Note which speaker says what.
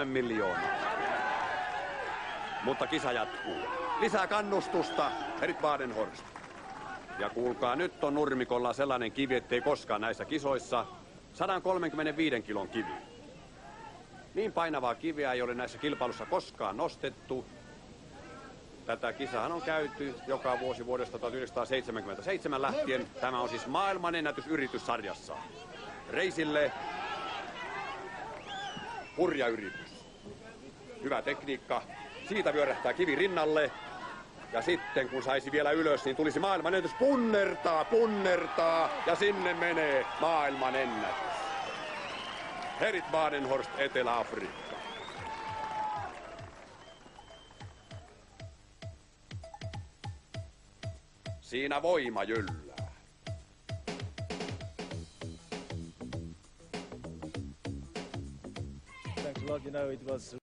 Speaker 1: 3 miljoonaa. Mutta kisa jatkuu. Lisää kannustusta, Herit Badenhorst. Ja kuulkaa, nyt on nurmikolla sellainen kivi, ettei koskaan näissä kisoissa 135 kilon kivi. Niin painavaa kiveä ei ole näissä kilpailussa koskaan nostettu. Tätä kisahan on käyty joka vuosi vuodesta 1977 lähtien. Tämä on siis maailmanennätys yrityssarjassa. Reisille hurja yritys. Hyvä tekniikka. Siitä vyörähtää kivi rinnalle. Ja sitten kun saisi vielä ylös, niin tulisi maailmanennätys. Punnertaa. Ja sinne menee maailmanennätys. Herit Badenhorst, Etelä-Afrikka. Siinä voima jyllää.
Speaker 2: Thanks a lot. You know, it was